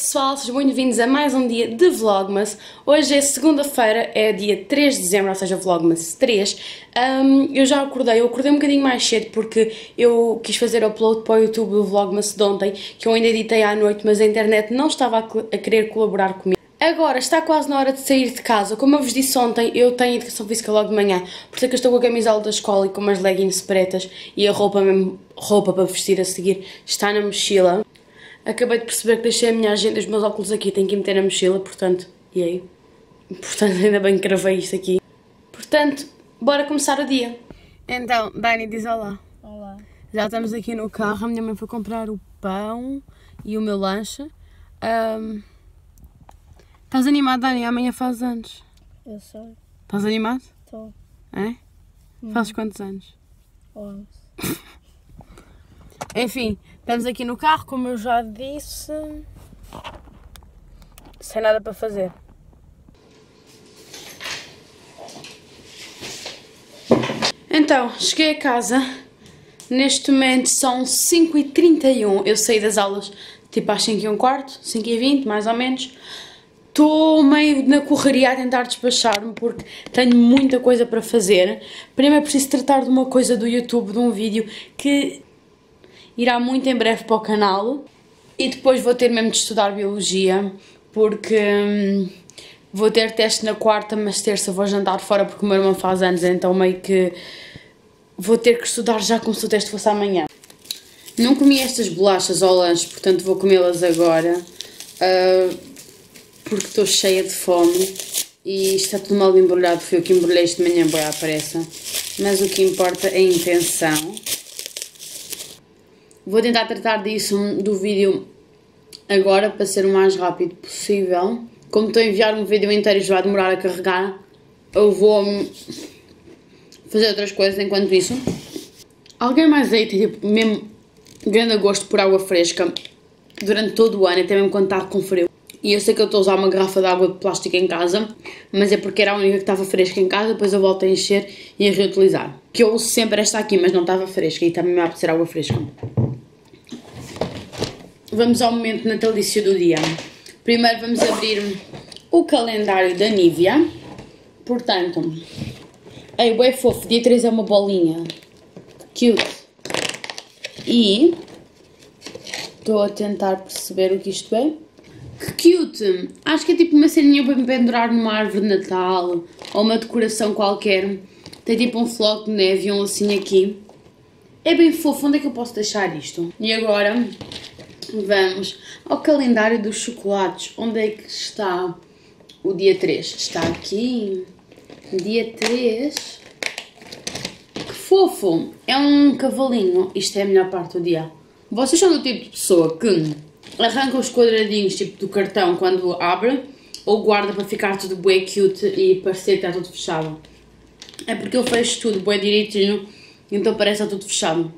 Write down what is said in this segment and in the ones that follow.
pessoal, sejam bem-vindos a mais um dia de Vlogmas. Hoje é segunda-feira, é dia 3 de dezembro, ou seja, Vlogmas 3. Eu acordei um bocadinho mais cedo porque eu quis fazer upload para o YouTube do Vlogmas de ontem, que eu ainda editei à noite, mas a internet não estava a querer colaborar comigo. Agora está quase na hora de sair de casa. Como eu vos disse ontem, eu tenho educação física logo de manhã, por isso é que eu estou com a camisola da escola e com umas leggings pretas e a roupa para vestir a seguir está na mochila. Acabei de perceber que deixei a minha agenda e os meus óculos aqui, tenho que ir meter na mochila, portanto, e aí? Portanto, ainda bem que gravei isto aqui. Portanto, bora começar o dia. Então, Dani, diz olá. Olá. Já estamos aqui no carro, a minha mãe foi comprar o pão e o meu lanche. Estás animado, Dani? Amanhã faz anos. Eu sei. Estás animado? Estou. É? Fazes quantos anos? 11. Enfim, estamos aqui no carro, como eu já disse, sem nada para fazer. Então, cheguei a casa, neste momento são 5h31, eu saí das aulas tipo às 5h15, 5h20 mais ou menos. Estou meio na correria a tentar despachar-me porque tenho muita coisa para fazer. Primeiro preciso tratar de uma coisa do YouTube, de um vídeo que irá muito em breve para o canal. E depois vou ter mesmo de estudar Biologia porque vou ter teste na quarta, mas terça vou jantar fora porque o meu irmão faz anos, então meio que vou ter que estudar já como se o teste fosse amanhã. Não comi estas bolachas ao lanche, portanto vou comê-las agora. Porque estou cheia de fome e está tudo mal embrulhado, foi eu que embrulhei isto de manhã, boa à pressa, mas o que importa é a intenção. Vou tentar tratar disso do vídeo agora para ser o mais rápido possível. Como estou a enviar um vídeo inteiro e já vai demorar a carregar, eu vou fazer outras coisas enquanto isso. Alguém mais aí tem tipo, mesmo grande gosto por água fresca durante todo o ano, até mesmo quando está com frio? E eu sei que eu estou a usar uma garrafa de água de plástico em casa, mas é porque era a única que estava fresca em casa, depois eu volto a encher e a reutilizar. Que eu uso sempre esta aqui, mas não estava fresca e também me apetecer água fresca. Vamos ao momento natalício do dia. Primeiro vamos abrir o calendário da Nivea. Portanto, ei, bué fofo, dia 3 é uma bolinha. Cute. E estou a tentar perceber o que isto é. Que cute! Acho que é tipo uma ceninha para me pendurar numa árvore de Natal ou uma decoração qualquer. Tem tipo um floco de neve e um lacinho aqui. É bem fofo, onde é que eu posso deixar isto? E agora vamos ao calendário dos chocolates. Onde é que está o dia 3? Está aqui. Dia 3. Que fofo! É um cavalinho. Isto é a melhor parte do dia. Vocês são do tipo de pessoa que arranca os quadradinhos tipo do cartão quando abre ou guarda para ficar tudo bué cute e parecer que está tudo fechado? É porque eu fecho tudo bué direitinho, então parece que está tudo fechado.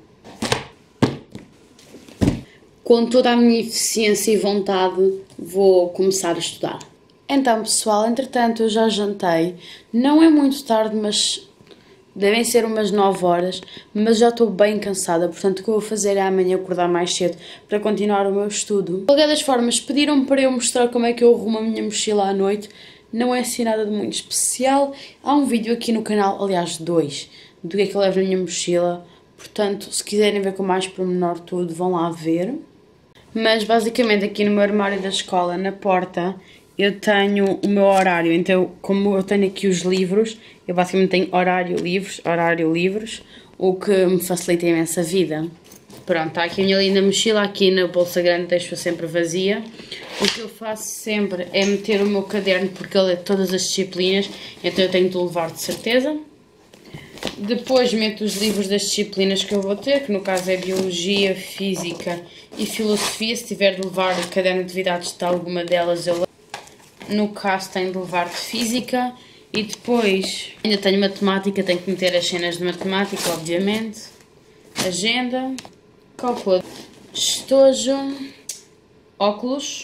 Com toda a minha eficiência e vontade vou começar a estudar. Então pessoal, entretanto eu já jantei, não é muito tarde, mas devem ser umas 9 horas, mas já estou bem cansada, portanto o que eu vou fazer é amanhã acordar mais cedo para continuar o meu estudo. De qualquer das formas, pediram-me para eu mostrar como é que eu arrumo a minha mochila à noite, não é assim nada de muito especial. Há um vídeo aqui no canal, aliás 2, do que é que eu levo na minha mochila, portanto se quiserem ver com mais pormenor tudo, vão lá ver. Mas basicamente aqui no meu armário da escola, na porta, eu tenho o meu horário, então como eu tenho aqui os livros, eu basicamente tenho horário livros, o que me facilita imenso a vida. Pronto, está aqui a minha linda mochila, aqui na bolsa grande deixo-a sempre vazia. O que eu faço sempre é meter o meu caderno, porque ele é de todas as disciplinas, então eu tenho de levar de certeza. Depois meto os livros das disciplinas que eu vou ter, que no caso é Biologia, Física e Filosofia. Se tiver de levar o caderno de atividades de alguma delas, eu levo. No caso tenho de levar de Física e depois ainda tenho Matemática, tenho que meter as cenas de Matemática, obviamente. Agenda, calculador, estojo, óculos,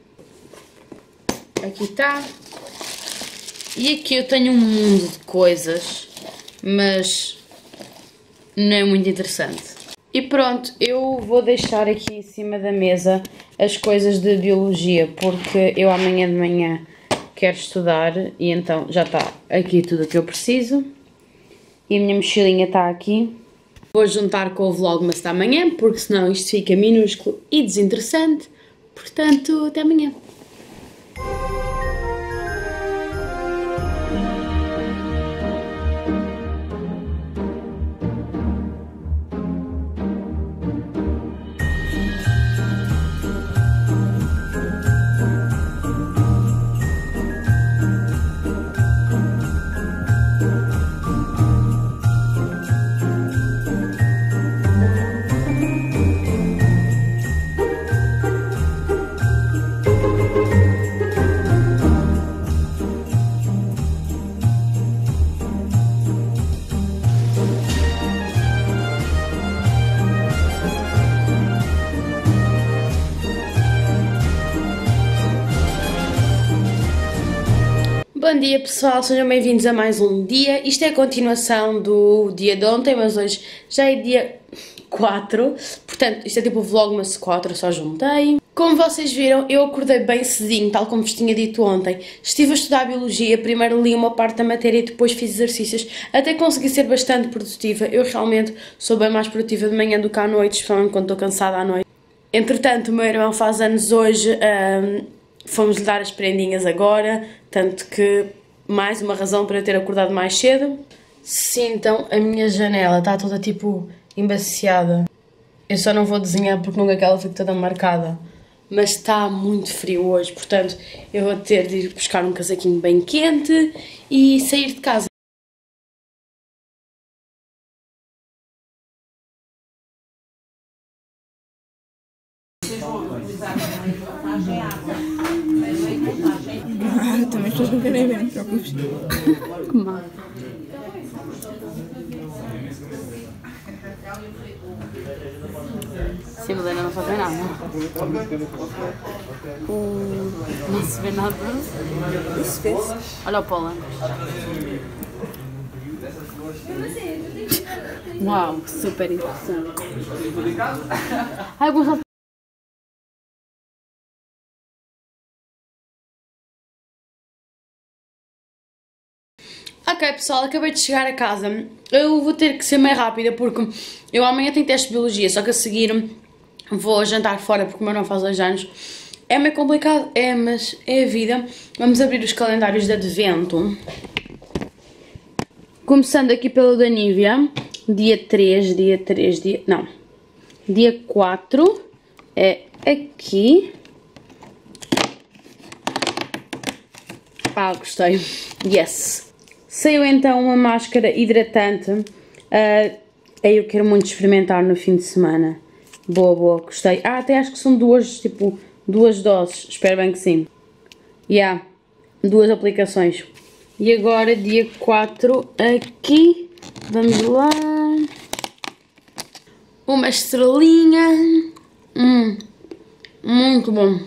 aqui está. E aqui eu tenho um mundo de coisas, mas não é muito interessante. E pronto, eu vou deixar aqui em cima da mesa as coisas de biologia, porque eu amanhã de manhã quero estudar e então já está aqui tudo o que eu preciso. E a minha mochilinha está aqui. Vou juntar com o Vlogmas da manhã, porque senão isto fica minúsculo e desinteressante. Portanto, até amanhã. Bom dia pessoal, sejam bem-vindos a mais um dia. Isto é a continuação do dia de ontem, mas hoje já é dia 4. Portanto, isto é tipo o Vlogmas 4, eu só juntei. Como vocês viram, eu acordei bem cedinho, tal como vos tinha dito ontem. Estive a estudar Biologia, primeiro li uma parte da matéria e depois fiz exercícios, até consegui ser bastante produtiva. Eu realmente sou bem mais produtiva de manhã do que à noite, especialmente quando estou cansada à noite. Entretanto, o meu irmão faz anos hoje, fomos-lhe dar as prendinhas agora, tanto que mais uma razão para eu ter acordado mais cedo. Sintam, a minha janela está toda tipo embaciada. Eu só não vou desenhar porque não quero que ela fique toda marcada. Mas está muito frio hoje, portanto eu vou ter de ir buscar um casaquinho bem quente e sair de casa. Também as pessoas não querem ver, não te preocupes. Que mal. Sim, Helena não faz nada. Não se vê nada. Isso fez. Olha o Paula. Uau, super interessante. Ai, Gonçalo. Ok pessoal, acabei de chegar a casa. Eu vou ter que ser mais rápida porque eu amanhã tenho teste de biologia, só que a seguir vou jantar fora porque o meu irmão faz 2 anos. É meio complicado, é, mas é a vida. Vamos abrir os calendários de advento. Começando aqui pelo da Nívia, dia 4 é aqui. Ah, gostei. Yes. Saiu então uma máscara hidratante. Eu quero muito experimentar no fim de semana. Boa, boa, gostei. Ah, até acho que são duas doses. Espero bem que sim. Yeah, 2 aplicações. E agora, dia 4, aqui. Vamos lá. Uma estrelinha. Muito bom.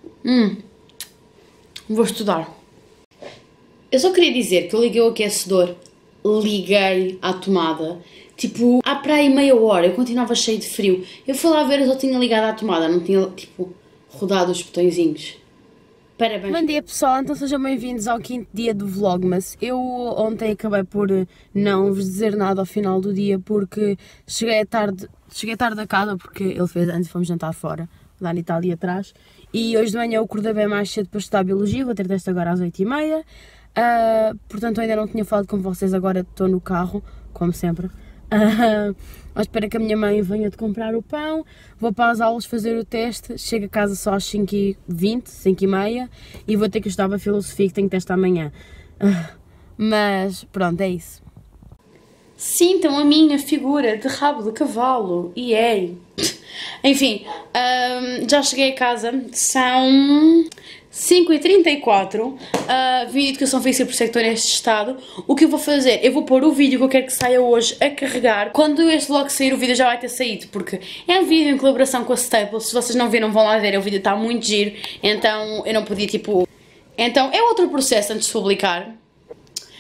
Vou estudar. Eu só queria dizer que eu liguei o aquecedor, liguei à tomada, tipo, há para aí meia hora, eu continuava cheio de frio. Eu fui lá ver, eu só tinha ligado à tomada, não tinha, tipo, rodado os botõezinhos. Parabéns. Bom dia pessoal, então sejam bem-vindos ao 5º dia do Vlogmas. Eu ontem acabei por não vos dizer nada ao final do dia porque cheguei tarde a casa porque ele fez antes e fomos jantar fora. O Dani está ali atrás. E hoje de manhã eu acordei bem mais cedo para estudar Biologia, vou ter teste agora às 8h30. Portanto ainda não tinha falado com vocês, agora estou no carro, como sempre. À espera que a minha mãe venha de comprar o pão, vou para as aulas fazer o teste, chego a casa só às 5h20, 5h30 e vou ter que estudar para a filosofia que tenho teste amanhã. Mas pronto, é isso. Sintam a minha figura de rabo de cavalo, yay! Enfim, já cheguei a casa, são 5h34, vídeo de educação física por sector neste estado. O que eu vou fazer? Eu vou pôr o vídeo que eu quero que saia hoje a carregar. Quando este vlog sair, o vídeo já vai ter saído, porque é um vídeo em colaboração com a Staples. Se vocês não viram, vão lá ver, o vídeo está muito giro, então eu não podia, tipo... Então é outro processo antes de publicar.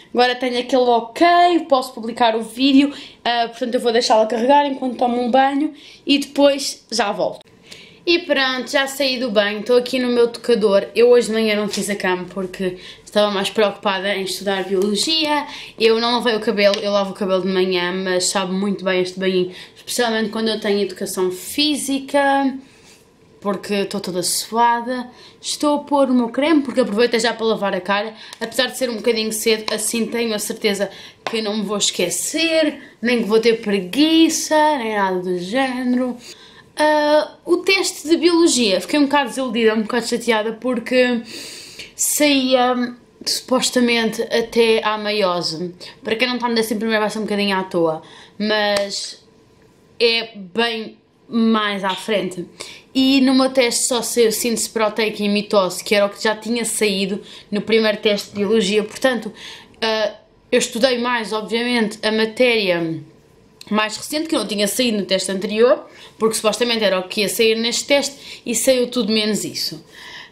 Agora tenho aquele ok, posso publicar o vídeo, portanto eu vou deixá-la carregar enquanto tomo um banho e depois já volto. E pronto, já saí do banho, estou aqui no meu tocador. Eu hoje de manhã não fiz a cama porque estava mais preocupada em estudar biologia. Eu não lavei o cabelo, eu lavo o cabelo de manhã, mas sabe muito bem este banho, especialmente quando eu tenho educação física, porque estou toda suada. Estou a pôr o meu creme porque aproveito já para lavar a cara, apesar de ser um bocadinho cedo, assim tenho a certeza que não me vou esquecer, nem que vou ter preguiça, nem nada do género. O teste de biologia, fiquei um bocado desiludida, um bocado chateada porque saía supostamente até à meiose. Para quem não está no 11º vai ser um bocadinho à toa, mas é bem mais à frente. E no meu teste só saiu síntese proteica e mitose, que era o que já tinha saído no primeiro teste de biologia. Portanto, eu estudei mais, obviamente, a matéria mais recente, que não tinha saído no teste anterior, porque supostamente era o que ia sair neste teste, e saiu tudo menos isso.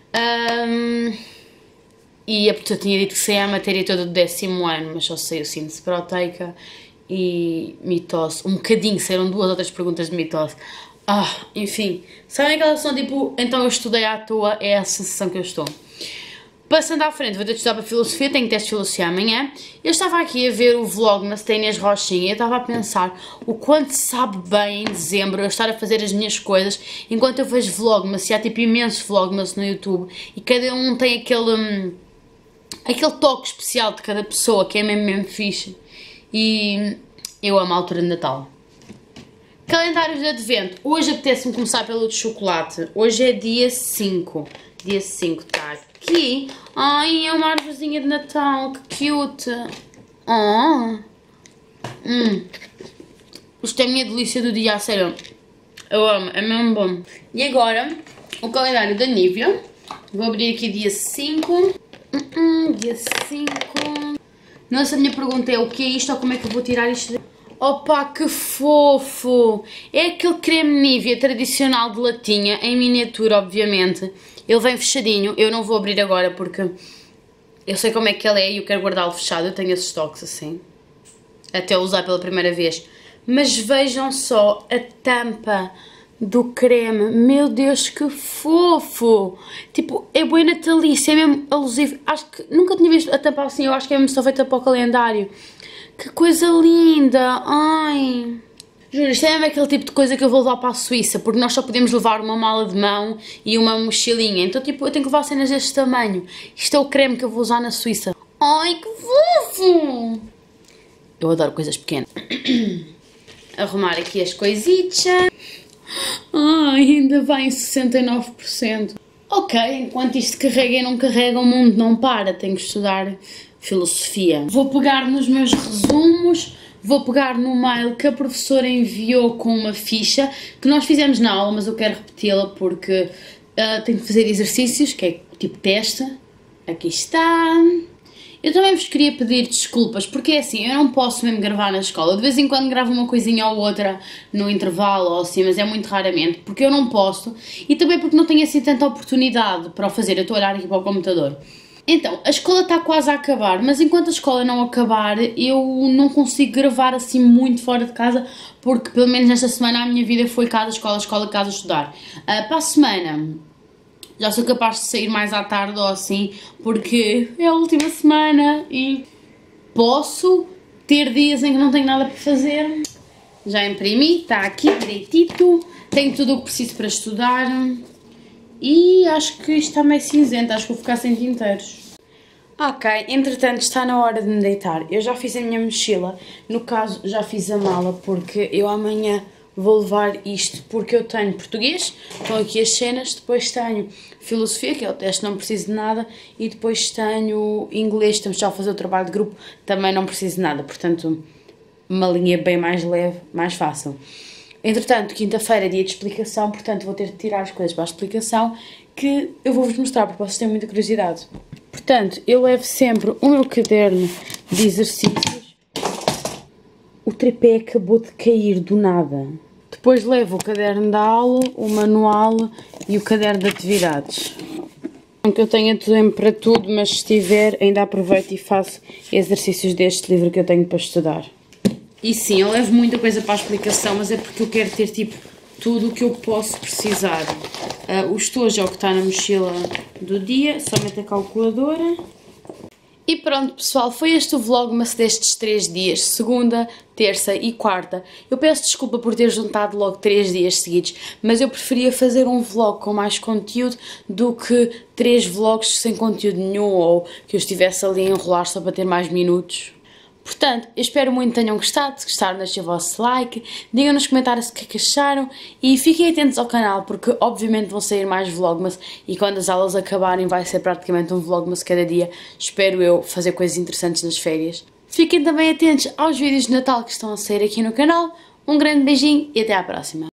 E a professora tinha dito que saía a matéria toda do 10º ano, mas só saiu síntese proteica e mitose. Um bocadinho, saíram 2 ou 3 perguntas de mitose. Enfim, sabem aquela sensação tipo, então eu estudei à toa, é a sensação que eu estou. Passando à frente, vou ter de estudar para filosofia, tenho teste de filosofia amanhã. Eu estava aqui a ver o Vlogmas da Inês Rochinha e eu estava a pensar o quanto sabe bem em dezembro eu estar a fazer as minhas coisas enquanto eu vejo Vlogmas, e há tipo imensos Vlogmas no YouTube e cada um tem aquele toque especial de cada pessoa que é mesmo fixe, e eu amo a altura de Natal. Calendário de advento, hoje apetece-me começar pelo de chocolate, hoje é dia 5, está aqui. Ai, é uma árvorezinha de Natal, que cute. Isto é a minha delícia do dia, a sério. Eu amo, é mesmo bom. E agora, o calendário da Nivea. Vou abrir aqui dia 5. Dia 5. Nossa, a minha pergunta é o que é isto ou como é que eu vou tirar isto? Opa, que fofo! É aquele creme Nivea tradicional de latinha, em miniatura, obviamente. Ele vem fechadinho, eu não vou abrir agora porque eu sei como é que ele é e eu quero guardá-lo fechado. Eu tenho esses toques assim, até usar pela primeira vez. Mas vejam só a tampa do creme, meu Deus, que fofo! Tipo, é bem natalício, é mesmo alusivo. Acho que nunca tinha visto a tampa assim, eu acho que é mesmo só feita para o calendário. Que coisa linda! Ai! Juro, isto é mesmo aquele tipo de coisa que eu vou levar para a Suíça, porque nós só podemos levar uma mala de mão e uma mochilinha, então tipo, eu tenho que levar cenas deste tamanho. Isto é o creme que eu vou usar na Suíça. Ai, que fofo! Eu adoro coisas pequenas. Arrumar aqui as coisitas. Ai, ainda vai em 69%. Ok, enquanto isto carrega e não carrega, o mundo não para, tenho que estudar filosofia. Vou pegar nos meus resumos, vou pegar no mail que a professora enviou com uma ficha, que nós fizemos na aula, mas eu quero repeti-la porque tenho que fazer exercícios, que é tipo teste. Aqui está. Eu também vos queria pedir desculpas, porque é assim, eu não posso mesmo gravar na escola. De vez em quando gravo uma coisinha ou outra no intervalo ou assim, mas é muito raramente, porque eu não posso e também porque não tenho assim tanta oportunidade para o fazer. Eu estou a olhar aqui para o computador. Então, a escola está quase a acabar, mas enquanto a escola não acabar, eu não consigo gravar assim muito fora de casa, porque pelo menos nesta semana a minha vida foi casa, escola, casa, estudar. Para a semana já sou capaz de sair mais à tarde ou assim, porque é a última semana e posso ter dias em que não tenho nada para fazer. Já imprimi, está aqui direitito, tenho tudo o que preciso para estudar e acho que isto está meio cinzento, acho que vou ficar sem tinteiros. Ok, entretanto está na hora de me deitar. Eu já fiz a minha mochila, no caso já fiz a mala porque eu amanhã vou levar isto, porque eu tenho português, estão aqui as cenas, depois tenho filosofia, que é o teste, não preciso de nada, e depois tenho inglês, estamos já a fazer o trabalho de grupo, também não preciso de nada, portanto uma linha bem mais leve, mais fácil. Entretanto, quinta-feira é dia de explicação, portanto vou ter de tirar as coisas para a explicação, que eu vou-vos mostrar, porque vocês têm muita curiosidade. Portanto, eu levo sempre o meu caderno de exercícios. O tripé acabou de cair do nada. Depois levo o caderno da aula, o manual e o caderno de atividades. Não que eu tenha tempo para tudo, mas se tiver, ainda aproveito e faço exercícios deste livro que eu tenho para estudar. E sim, eu levo muita coisa para a explicação, mas é porque eu quero ter tipo tudo o que eu posso precisar. O estojo é o que está na mochila do dia, somente a calculadora. E pronto pessoal, foi este o vlogmas destes 3 dias, segunda, terça e quarta. Eu peço desculpa por ter juntado logo 3 dias seguidos, mas eu preferia fazer um vlog com mais conteúdo do que 3 vlogs sem conteúdo nenhum ou que eu estivesse ali a enrolar só para ter mais minutos. Portanto, eu espero muito que tenham gostado. Se gostaram, deixem o vosso like, digam nos comentários o que é que acharam e fiquem atentos ao canal porque obviamente vão sair mais vlogmas e quando as aulas acabarem vai ser praticamente um vlogmas cada dia. Espero eu fazer coisas interessantes nas férias. Fiquem também atentos aos vídeos de Natal que estão a sair aqui no canal. Um grande beijinho e até à próxima.